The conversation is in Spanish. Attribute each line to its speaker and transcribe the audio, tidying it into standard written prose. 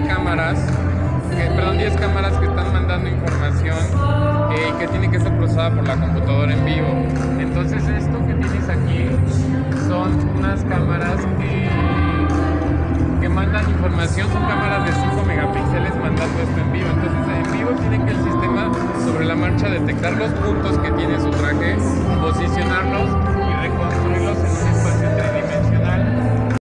Speaker 1: cámaras, 10 cámaras que están mandando información que tiene que ser procesada por la computadora en vivo. Entonces esto que tienes aquí son unas cámaras que mandan información, son cámaras de 5 megapíxeles mandando esto en vivo. Entonces en vivo tiene que el sistema sobre la marcha detectar los puntos que tiene su traje, posicionarlos y reconstruirlos en un espacio